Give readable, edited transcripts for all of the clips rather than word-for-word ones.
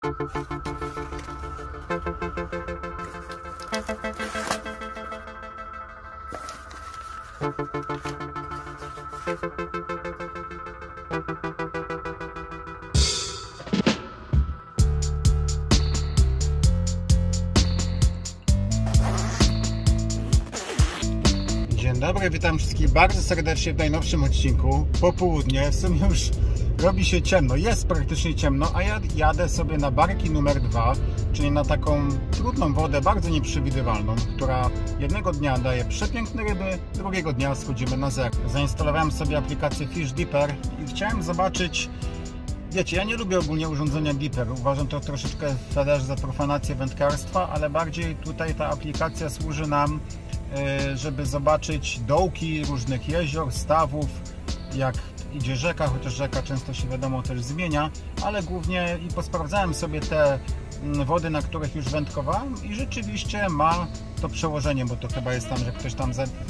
Dzień dobry, witam wszystkich bardzo serdecznie w najnowszym odcinku. Popołudnie, w sumie już robi się ciemno, jest praktycznie ciemno, a ja jadę sobie na barki numer 2, czyli na taką trudną wodę, bardzo nieprzewidywalną, która jednego dnia daje przepiękne ryby, drugiego dnia schodzimy na zero. Zainstalowałem sobie aplikację Fish Dipper i chciałem zobaczyć. Wiecie, ja nie lubię ogólnie urządzenia Dipper, uważam to troszeczkę za profanację wędkarstwa, ale bardziej tutaj ta aplikacja służy nam, żeby zobaczyć dołki różnych jezior, stawów, jak idzie rzeka, chociaż rzeka często się wiadomo też zmienia, ale głównie i posprawdzałem sobie te wody, na których już wędkowałem i rzeczywiście ma to przełożenie, bo to chyba jest tam, że ktoś tam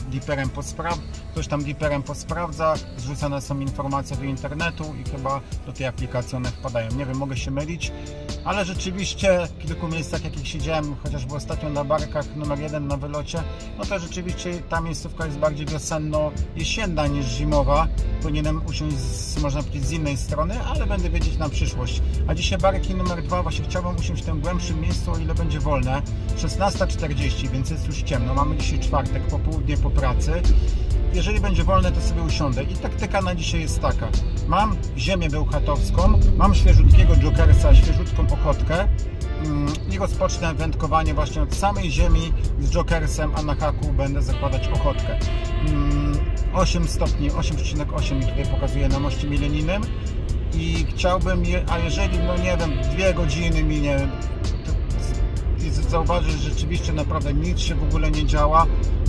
Dipperem posprawdza, zrzucane są informacje do internetu i chyba do tej aplikacji one wpadają. Nie wiem, mogę się mylić, ale rzeczywiście w kilku miejscach, jakich siedziałem, chociażby ostatnio na barkach numer 1 na wylocie, no to rzeczywiście ta miejscówka jest bardziej wiosenno-jesienna niż zimowa. Powinienem usiąść można powiedzieć z innej strony, ale będę wiedzieć na przyszłość. A dzisiaj barki numer 2, właśnie chciałbym usiąść w tym głębszym miejscu, o ile będzie wolne. 16:40, więc jest już ciemno. Mamy dzisiaj czwartek, popołudnie po pracy. Jeżeli będzie wolne, to sobie usiądę. I taktyka na dzisiaj jest taka. Mam ziemię bełchatowską, mam świeżutkiego jokersa, świeżutką ochotkę i rozpocznę wędkowanie właśnie od samej ziemi z jokersem, a na haku będę zakładać ochotkę. 8 stopni, 8,8 mi tutaj pokazuje na moście milenijnym i chciałbym, a jeżeli, no nie wiem, 2 godziny minie, to zauważyć, że rzeczywiście naprawdę nic się w ogóle nie działa,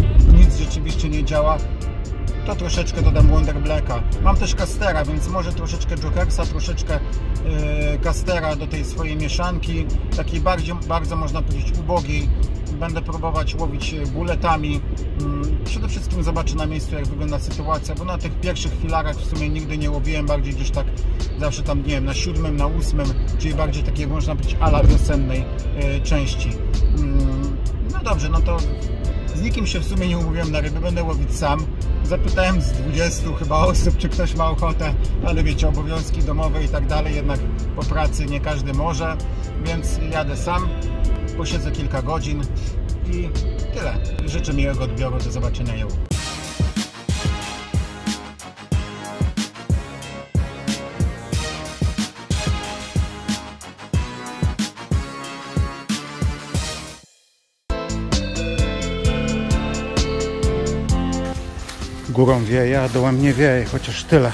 to troszeczkę dodam Wonder Blacka. Mam też Castera, więc może troszeczkę jokersa, troszeczkę Castera do tej swojej mieszanki, takiej bardzo można powiedzieć ubogiej. Będę próbować łowić buletami. Przede wszystkim zobaczę na miejscu, jak wygląda sytuacja, bo na tych pierwszych filarach w sumie nigdy nie łowiłem, bardziej gdzieś tak zawsze tam, nie wiem, na 7, na 8, czyli bardziej takiej, można powiedzieć, ala wiosennej części. No dobrze, no to z nikim się w sumie nie umówiłem na ryby, będę łowić sam. Zapytałem z 20 chyba osób, czy ktoś ma ochotę, ale wiecie, obowiązki domowe i tak dalej, jednak po pracy nie każdy może, więc jadę sam, posiedzę kilka godzin i tyle. Życzę miłego odbioru, do zobaczenia. Górą wieje, a dołem nie wieje, chociaż tyle.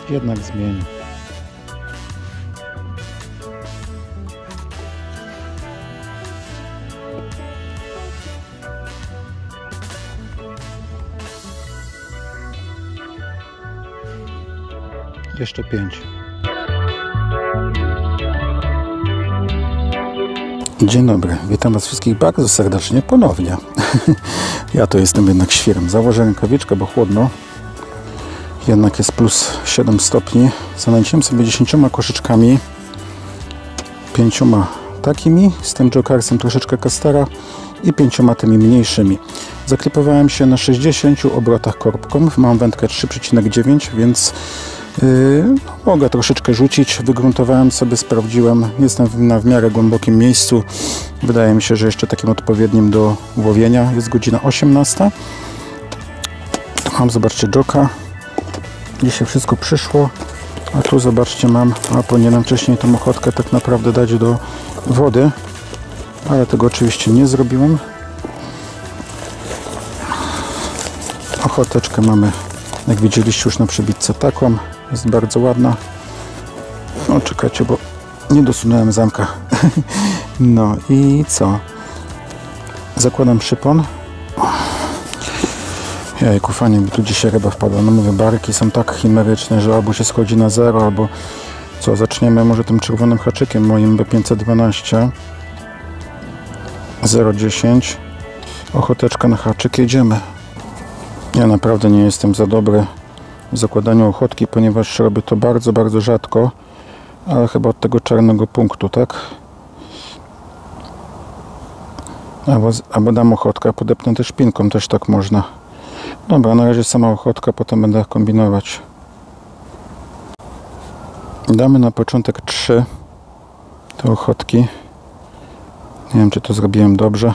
jednak zmieni. Jeszcze 5. Dzień dobry, witam Was wszystkich bardzo serdecznie ponownie. Ja to jestem jednak świrem. Założę rękawiczkę, bo chłodno. Jednak jest plus 7 stopni. Zanęciłem sobie 10 koszyczkami. 5 takimi, z tym jokersem troszeczkę kastera i 5 tymi mniejszymi. Zaklipowałem się na 60 obrotach korbką. Mam wędkę 3,9, więc mogę troszeczkę rzucić. Wygruntowałem sobie, sprawdziłem. Jestem w miarę głębokim miejscu. Wydaje mi się, że jeszcze takim odpowiednim do łowienia. Jest godzina 18. Mam, zobaczcie, joka. Dzisiaj wszystko przyszło. A tu zobaczcie, powinienem wcześniej tą ochotkę tak naprawdę dać do wody. Ale tego oczywiście nie zrobiłem. Ochoteczkę mamy, jak widzieliście, już na przebitce taką. Jest bardzo ładna. No czekajcie, bo nie dosunąłem zamka. No i co? Zakładam szypon. Jajku, fajnie by tu dzisiaj ryba wpadła. No mówię, barki są tak chimeryczne, że albo się schodzi na zero, albo co, zaczniemy może tym czerwonym haczykiem moim B512 0,10. Ochoteczka na haczyk, jedziemy. Ja naprawdę nie jestem za dobry w zakładaniu ochotki, ponieważ robię to bardzo, bardzo rzadko, ale chyba od tego czarnego punktu, tak? Albo dam ochotkę, podepnę też szpinką, też tak można. Dobra, na razie sama ochotka, potem będę kombinować. Damy na początek 3 te ochotki. Nie wiem, czy to zrobiłem dobrze.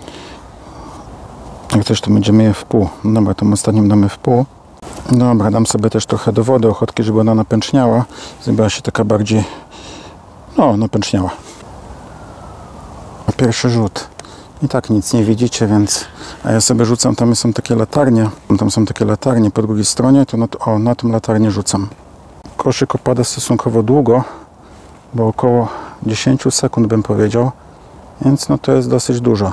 Jak coś, to będziemy je w pół. Dobra, tą ostatnim damy w pół. Dobra, dam sobie też trochę do wody ochotki, żeby ona napęczniała. Zrobiła się taka bardziej, no, napęczniała. Pierwszy rzut. I tak nic nie widzicie, więc... A ja sobie rzucam, tam są takie latarnie. Tam są takie latarnie po drugiej stronie, to na tą latarnię rzucam. Koszyk opada stosunkowo długo, bo około 10 sekund bym powiedział. Więc no to jest dosyć dużo.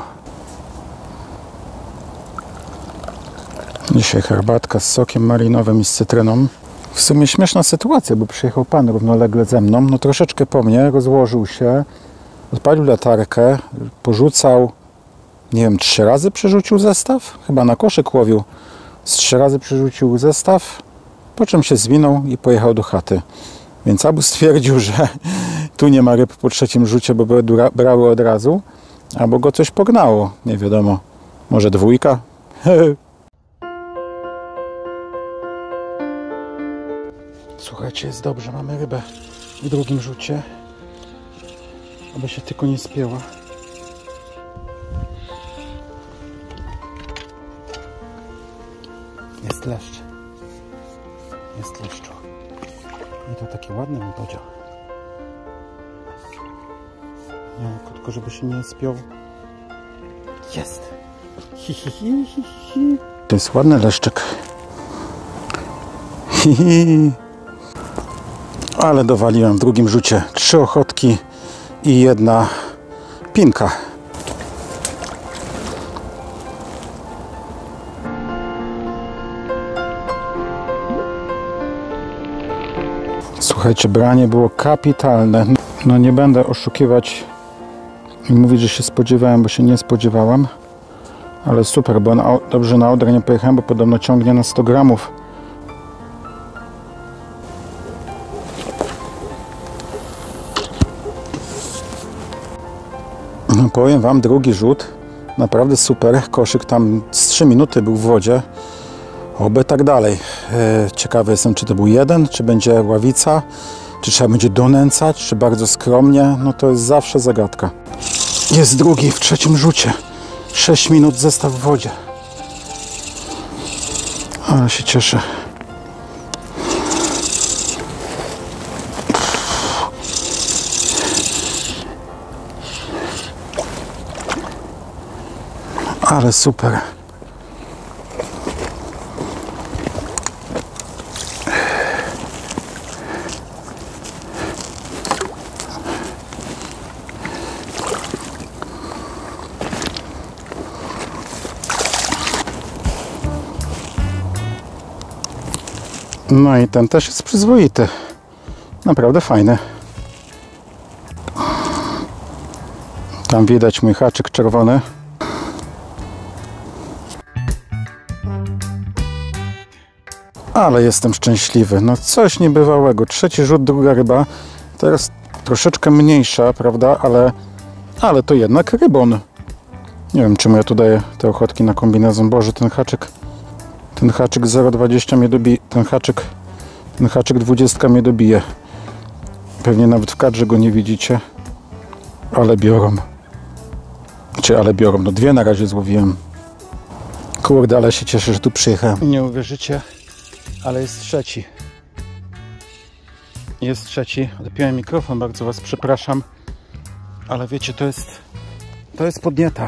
Dzisiaj herbatka z sokiem malinowym i z cytryną. W sumie śmieszna sytuacja, bo przyjechał pan równolegle ze mną. No troszeczkę po mnie, rozłożył się, odpalił latarkę, porzucał, nie wiem, 3 razy przerzucił zestaw. Chyba na koszyk łowił. Z 3 razy przerzucił zestaw, po czym się zwinął i pojechał do chaty. Więc albo stwierdził, że tu nie ma ryb po 3. rzucie, bo brały od razu, albo go coś pognało. Nie wiadomo. Może 2? Słuchajcie, jest dobrze, mamy rybę w 2. rzucie, aby się tylko nie spięła. Jest leszcz. Jest leszczu. I to taki ładny mi podział. Nie, tylko żeby się nie spiął. Jest! Hi, hi, hi, hi, hi. To jest ładny leszczyk. Hi, hi. Ale dowaliłem w 2. rzucie 3 ochotki i 1 pinka. Słuchajcie, branie było kapitalne. No nie będę oszukiwać i mówić, że się spodziewałem, bo się nie spodziewałem. Ale super, bo dobrze na Odrę nie pojechałem, bo podobno ciągnie na 100 gramów. No powiem Wam, 2. rzut, naprawdę super. Koszyk tam z 3 minuty był w wodzie. Oby tak dalej. Ciekawy jestem, czy to był 1, czy będzie ławica, czy trzeba będzie donęcać, czy bardzo skromnie. No to jest zawsze zagadka. Jest 2. w 3. rzucie. 6 minut zestaw w wodzie. Ale się cieszę. Ale super. No i ten też jest przyzwoity. Naprawdę fajny. Tam widać mój haczyk czerwony. Ale jestem szczęśliwy. No coś niebywałego. Trzeci rzut, druga ryba. Teraz troszeczkę mniejsza, prawda? Ale to jednak rybon. Nie wiem, czemu ja tu daję te ochotki na kombinezon. Boże, ten haczyk 0,20 mnie dobije. Ten haczyk 20 mnie dobije. Pewnie nawet w kadrze go nie widzicie. Ale biorą. No dwie na razie złowiłem. Kurde, ale się cieszę, że tu przyjechałem. Nie uwierzycie, ale jest trzeci. Jest trzeci. Odpiąłem mikrofon, bardzo was przepraszam. Ale wiecie, to jest podnieta.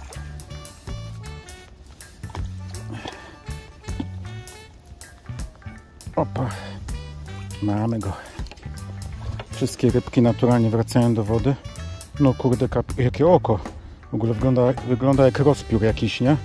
Opa. Mamy go. Wszystkie rybki naturalnie wracają do wody. No kurde, jakie oko. W ogóle wygląda jak rozpiór jakiś, nie?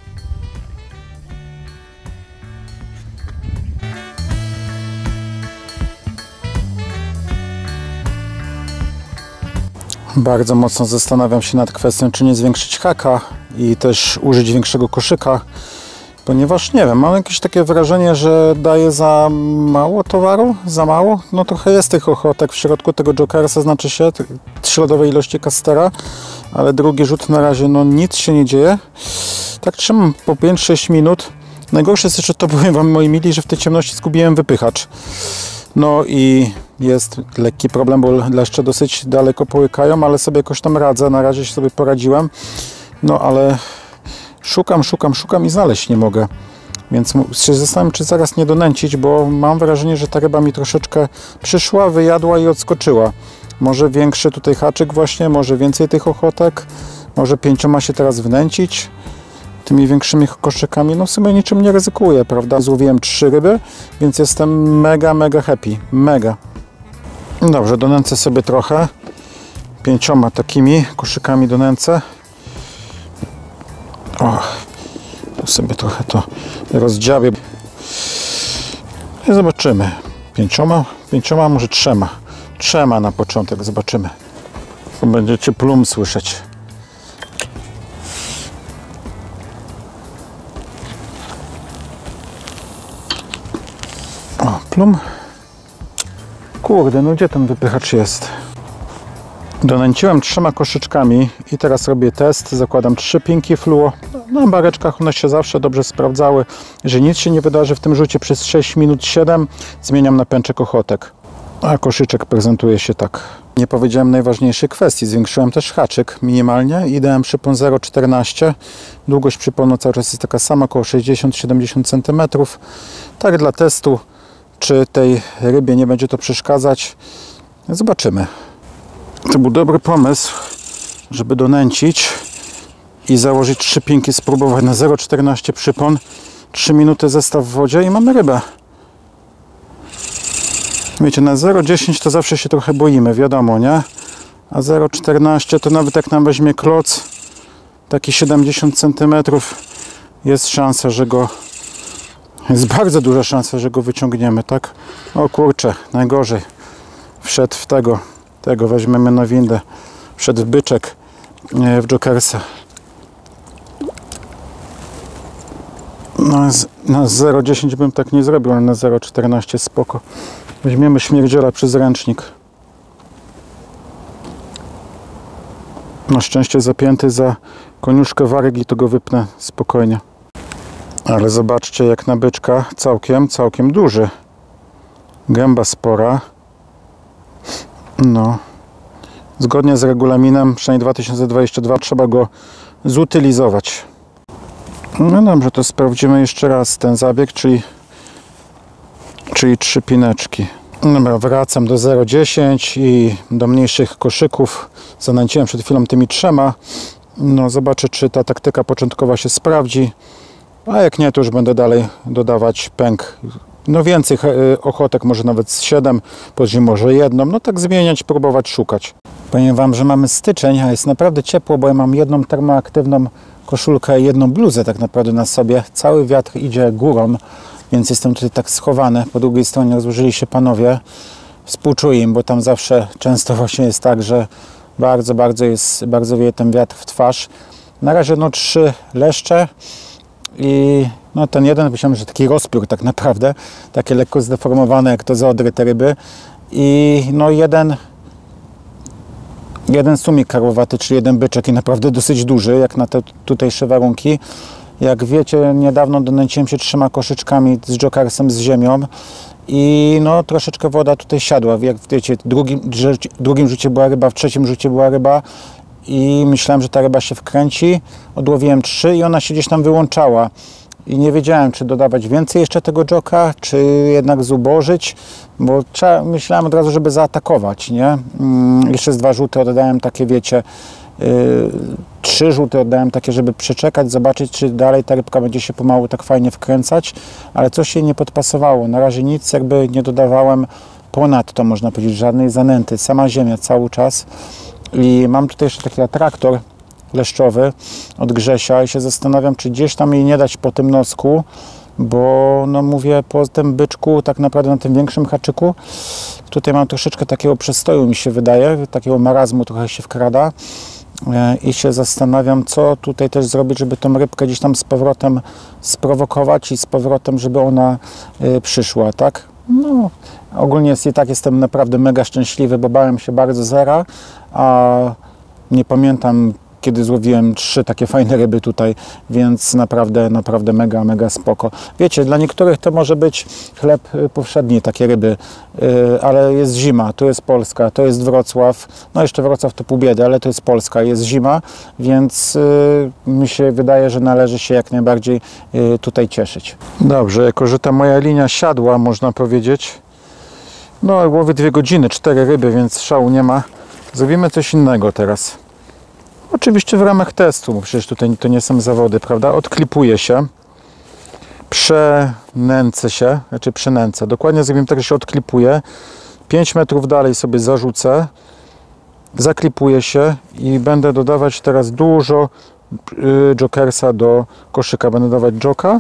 Bardzo mocno zastanawiam się nad kwestią, czy nie zwiększyć haka i też użyć większego koszyka, ponieważ nie wiem, mam jakieś takie wrażenie, że daje za mało towaru, za mało. No trochę jest tych ochotek w środku tego jokersa, znaczy się śladowej ilości castera, ale drugi rzut na razie, no nic się nie dzieje. Tak trzymam po 5-6 minut. Najgorsze jest jeszcze to, powiem wam, moi mili, że w tej ciemności zgubiłem wypychacz. No i jest lekki problem, bo leszcze dosyć daleko połykają, ale sobie jakoś tam radzę. Na razie sobie poradziłem. No ale szukam i znaleźć nie mogę. Więc się zastanawiam, czy zaraz nie donęcić, bo mam wrażenie, że ta ryba mi troszeczkę przyszła, wyjadła i odskoczyła. Może większy tutaj haczyk właśnie, może więcej tych ochotek, może 5 się teraz wnęcić tymi większymi koszykami. No w sumie niczym nie ryzykuję, prawda? Złowiłem 3 ryby, więc jestem mega happy. Mega. Dobrze, donęcę sobie trochę. 5 takimi koszykami donęcę. O, tu sobie trochę to rozdziabię. I zobaczymy. 5, może 3. 3 na początek, zobaczymy. Tu będziecie plum słyszeć. O, plum. Kurde, no gdzie ten wypychacz jest? Donęciłem 3 koszyczkami i teraz robię test. Zakładam 3 pinki fluo. Na bareczkach one się zawsze dobrze sprawdzały. Jeżeli nic się nie wydarzy w tym rzucie przez 6 minut 7, zmieniam na pęczek ochotek. A koszyczek prezentuje się tak. Nie powiedziałem najważniejszej kwestii. Zwiększyłem też haczyk minimalnie i dałem przypon 0,14. Długość przyponu cały czas jest taka sama, około 60-70 cm. Tak dla testu, czy tej rybie nie będzie to przeszkadzać. Zobaczymy. To był dobry pomysł, żeby donęcić i założyć 3 pinki, spróbować na 0,14 przypon, 3 minuty zestaw w wodzie i mamy rybę. Wiecie, na 0,10 to zawsze się trochę boimy, wiadomo, nie? A 0,14 to nawet jak nam weźmie kloc, taki 70 cm, jest szansa, że go... Jest bardzo duża szansa, że go wyciągniemy, tak? O kurczę, najgorzej. Wszedł w tego weźmiemy na windę. Wszedł w byczek, w jokersa. Na 0,10 bym tak nie zrobił, ale na 0,14 spoko. Weźmiemy śmierdziela przez ręcznik. Na szczęście zapięty za koniuszkę wargi, to go wypnę spokojnie. Ale zobaczcie, jak na byczka całkiem duży. Gęba spora. No. Zgodnie z regulaminem, przynajmniej 2022, trzeba go zutylizować. No dobrze, to sprawdzimy jeszcze raz ten zabieg, czyli 3 pineczki. Dobra, wracam do 0,10 i do mniejszych koszyków. Zanęciłem przed chwilą tymi 3. No, zobaczę, czy ta taktyka początkowa się sprawdzi. A jak nie, to już będę dalej dodawać pęk. No więcej ochotek, może nawet z 7, później może 1. No tak zmieniać, próbować szukać. Powiem wam, że mamy styczeń, a jest naprawdę ciepło, bo ja mam jedną termoaktywną koszulkę i jedną bluzę tak naprawdę na sobie. Cały wiatr idzie górą więc jestem tutaj tak schowany. Po drugiej stronie rozłożyli się panowie. Współczuję im, bo tam zawsze często właśnie jest tak, że bardzo wieje ten wiatr w twarz. Na razie 3 leszcze i ten jeden, myślałem, że taki rozpiór tak naprawdę, takie lekko zdeformowane jak to za odry te ryby i jeden sumik karłowaty, czyli jeden byczek i naprawdę dosyć duży jak na te tutejsze warunki. Jak wiecie, niedawno donęciłem się 3 koszyczkami z jokersem z ziemią i troszeczkę woda tutaj siadła. Jak wiecie, w drugim rzucie była ryba, w trzecim rzucie była ryba i myślałem, że ta ryba się wkręci. Odłowiłem 3 i ona się gdzieś tam wyłączała. I nie wiedziałem, czy dodawać więcej jeszcze tego joka, czy jednak zubożyć, bo myślałem od razu, żeby zaatakować, nie? Jeszcze z 2 rzuty oddałem takie, wiecie, 3 rzuty oddałem takie, żeby przeczekać, zobaczyć, czy dalej ta rybka będzie się pomału tak fajnie wkręcać, ale coś jej nie podpasowało. Na razie nic jakby nie dodawałem ponadto, można powiedzieć, żadnej zanęty, sama ziemia cały czas. I mam tutaj jeszcze taki atraktor leszczowy od Grzesia i się zastanawiam, czy gdzieś tam jej nie dać po tym nosku, bo mówię, po tym byczku, tak naprawdę na tym większym haczyku, tutaj mam troszeczkę takiego przestoju, mi się wydaje, takiego marazmu trochę się wkrada i się zastanawiam, co tutaj też zrobić, żeby tą rybkę gdzieś tam z powrotem sprowokować i z powrotem, żeby ona przyszła, tak? Ogólnie jestem naprawdę mega szczęśliwy, bo bałem się bardzo zera, a nie pamiętam, kiedy złowiłem 3 takie fajne ryby tutaj, więc naprawdę mega spoko. Wiecie, dla niektórych to może być chleb powszedni, takie ryby, ale jest zima, to jest Polska, to jest Wrocław, jeszcze Wrocław to pół biedy, ale to jest Polska, jest zima, więc mi się wydaje, że należy się jak najbardziej tutaj cieszyć. Dobrze, jako że ta moja linia siadła, można powiedzieć, łowię 2 godziny, 4 ryby, więc szału nie ma. Zrobimy coś innego teraz. Oczywiście w ramach testu, bo przecież tutaj to nie są zawody, prawda? Odklipuję się, przynęcę. Dokładnie zrobimy tak, że się odklipuję. 5 metrów dalej sobie zarzucę, zaklipuję się i będę dodawać teraz dużo jokersa do koszyka. Będę dawać joka,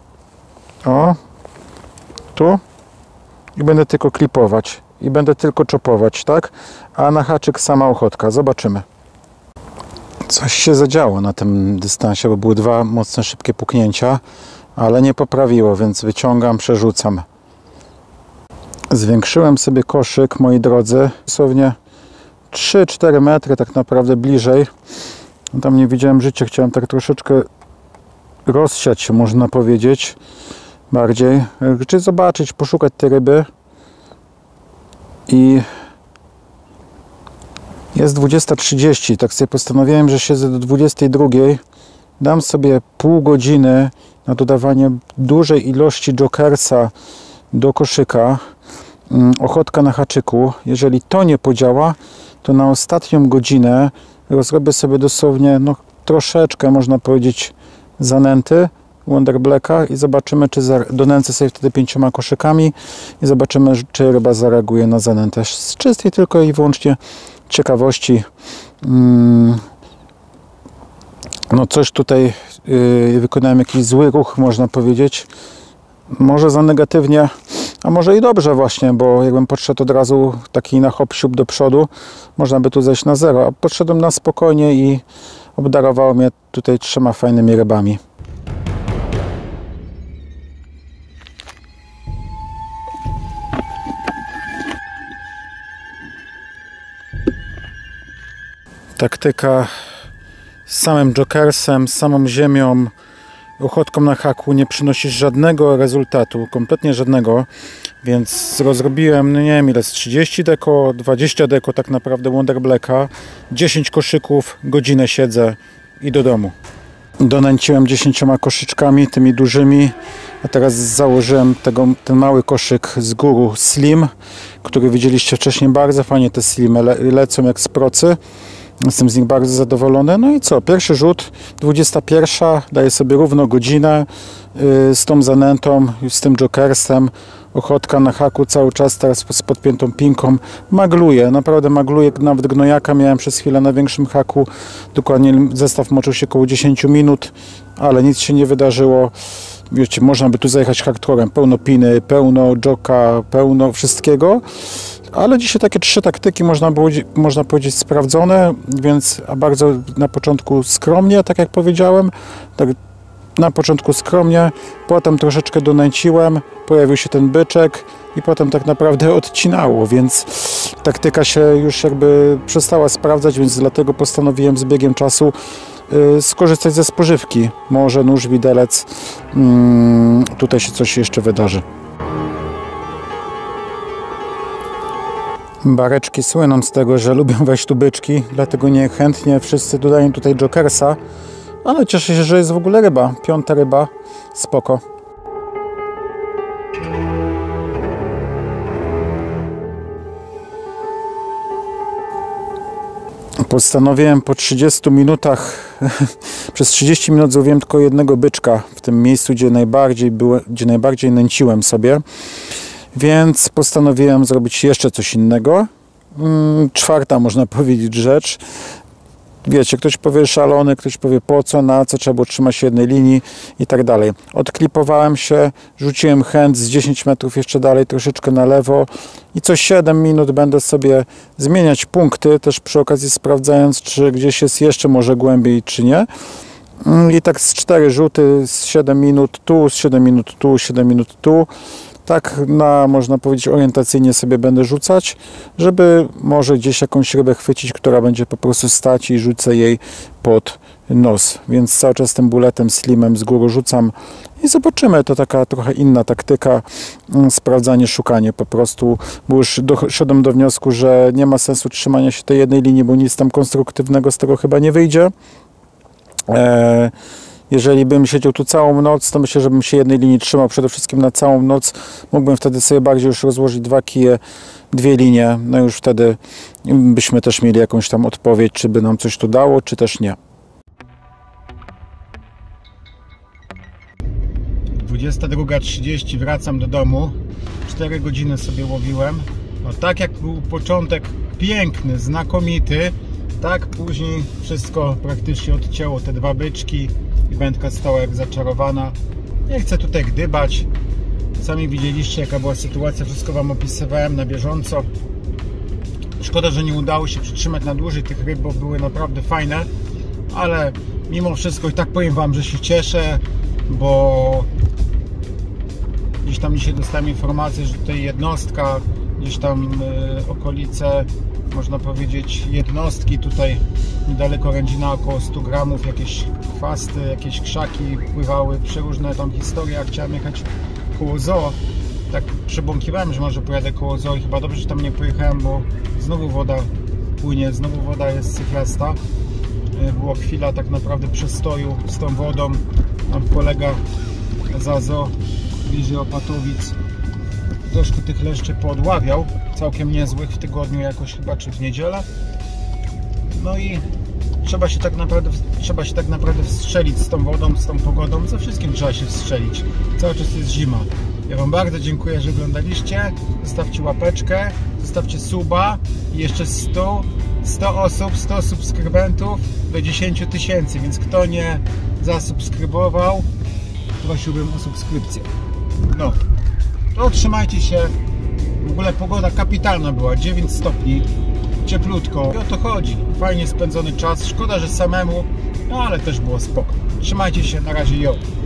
tu i będę tylko klipować i będę tylko czopować, tak? A na haczyk sama ochotka. Zobaczymy. Coś się zadziało na tym dystansie, bo były 2 mocne, szybkie puknięcia, ale nie poprawiło, więc wyciągam, przerzucam. Zwiększyłem sobie koszyk, moi drodzy, dosłownie 3-4 metry tak naprawdę bliżej. Tam nie widziałem życia, chciałem tak troszeczkę rozsiać się, można powiedzieć, bardziej. Czy zobaczyć, poszukać te ryby i jest 20:30, tak sobie postanowiłem, że siedzę do 22:00. Dam sobie pół godziny na dodawanie dużej ilości jokersa do koszyka. Ochotka na haczyku. Jeżeli to nie podziała, to na ostatnią godzinę rozrobię sobie dosłownie troszeczkę, można powiedzieć, zanęty Wonder Blacka i zobaczymy, czy donęcę sobie wtedy 5 koszykami i zobaczymy, czy ryba zareaguje na zanętę. Z czystej tylko i wyłącznie ciekawości. Coś tutaj wykonałem jakiś zły ruch, można powiedzieć. Może za negatywnie, a może i dobrze właśnie, bo jakbym podszedł od razu taki na hop siup do przodu, można by tu zejść na 0, a podszedłem na spokojnie i obdarowało mnie tutaj 3 fajnymi rybami. Taktyka z samym jokersem, z samą ziemią, ochotką na haku nie przynosi żadnego rezultatu, kompletnie żadnego, więc rozrobiłem, nie wiem ile, z 30 deko, 20 deko tak naprawdę Wonder Blacka, 10 koszyków, godzinę siedzę i do domu. Donęciłem 10 koszyczkami, tymi dużymi, a teraz założyłem ten mały koszyk z góry Slim, który widzieliście wcześniej, bardzo fajnie te Slimy lecą jak z procy. Jestem z nich bardzo zadowolony. No i co? Pierwszy rzut, 21, daję sobie równo godzinę z tą zanętą, z tym jokersem. Ochotka na haku cały czas, teraz z podpiętą pinką. Magluję, naprawdę magluję. Nawet gnojaka miałem przez chwilę na większym haku. Dokładnie zestaw moczył się około 10 minut, ale nic się nie wydarzyło. wiecie, można by tu zajechać hardcorem, pełno piny, pełno joka, pełno wszystkiego, ale dzisiaj takie 3 taktyki można powiedzieć sprawdzone, więc bardzo na początku skromnie, tak jak powiedziałem, tak na początku skromnie, potem troszeczkę donęciłem, pojawił się ten byczek i potem tak naprawdę odcinało, więc taktyka się już jakby przestała sprawdzać, więc dlatego postanowiłem z biegiem czasu skorzystać ze spożywki. Może nóż, widelec, tutaj się coś jeszcze wydarzy. Bareczki słyną z tego, że lubią wejść tu byczki, dlatego niechętnie wszyscy dodają tutaj jokersa, ale cieszę się, że jest w ogóle ryba, 5. ryba, spoko. Postanowiłem po 30 minutach, przez 30 minut złowiłem tylko jednego byczka w tym miejscu, gdzie najbardziej nęciłem sobie, więc postanowiłem zrobić jeszcze coś innego. 4. można powiedzieć rzecz. Wiecie, ktoś powie szalony, ktoś powie po co, na co, trzeba było trzymać się jednej linii i tak dalej. Odklipowałem się, rzuciłem chęt z 10 metrów jeszcze dalej, troszeczkę na lewo i co 7 minut będę sobie zmieniać punkty, też przy okazji sprawdzając, czy gdzieś jest jeszcze może głębiej, czy nie. I tak z 4 rzuty, z 7 minut tu, z 7 minut tu, 7 minut tu. Tak można powiedzieć, orientacyjnie sobie będę rzucać, żeby może gdzieś jakąś rybę chwycić, która będzie po prostu stać i rzucę jej pod nos. Więc cały czas tym buletem, slimem z góry rzucam i zobaczymy. To taka trochę inna taktyka, sprawdzanie, szukanie po prostu, bo już doszedłem do wniosku, że nie ma sensu trzymania się tej jednej linii, bo nic tam konstruktywnego z tego chyba nie wyjdzie. Jeżeli bym siedział tu całą noc, to myślę, że bym się jednej linii trzymał przede wszystkim na całą noc. Mógłbym wtedy sobie bardziej już rozłożyć 2 kije, 2 linie. No już wtedy byśmy też mieli jakąś tam odpowiedź, czy by nam coś tu dało, czy też nie. 22:30 wracam do domu. 4 godziny sobie łowiłem. No tak jak był początek piękny, znakomity, tak później wszystko praktycznie odcięło. Te 2 byczki i wędka stała jak zaczarowana. Nie chcę tutaj gdybać. Sami widzieliście, jaka była sytuacja. Wszystko Wam opisywałem na bieżąco. Szkoda, że nie udało się przytrzymać na dłużej tych ryb, bo były naprawdę fajne. Ale mimo wszystko i tak powiem Wam, że się cieszę, bo gdzieś tam dzisiaj dostałem informację, że tutaj jednostka, gdzieś tam okolice, można powiedzieć, jednostki tutaj niedaleko Rędzina, około 100 gramów, jakieś chwasty, jakieś krzaki pływały, przeróżne tam historie. Ja chciałem jechać koło zoo, tak przebąkiwałem, że może pojadę koło zoo i chyba dobrze, że tam nie pojechałem, bo znowu woda płynie, znowu woda jest syfiasta. Była chwila tak naprawdę przestoju z tą wodą. Tam kolega za zoo bliżej Opatowic troszkę tych leszczy poodławiał, całkiem niezłych w tygodniu jakoś chyba, czy w niedzielę. No i trzeba się tak naprawdę wstrzelić z tą wodą, z tą pogodą. Ze wszystkim trzeba się wstrzelić. Cały czas jest zima. Ja Wam bardzo dziękuję, że oglądaliście. Zostawcie łapeczkę, zostawcie suba i jeszcze 100 osób, 100 subskrybentów do 10 000, więc kto nie zasubskrybował, prosiłbym o subskrypcję. No, to trzymajcie się. W ogóle pogoda kapitalna była, 9 stopni, cieplutko. I o to chodzi. Fajnie spędzony czas. Szkoda, że samemu, no ale też było spoko. Trzymajcie się, na razie, jo.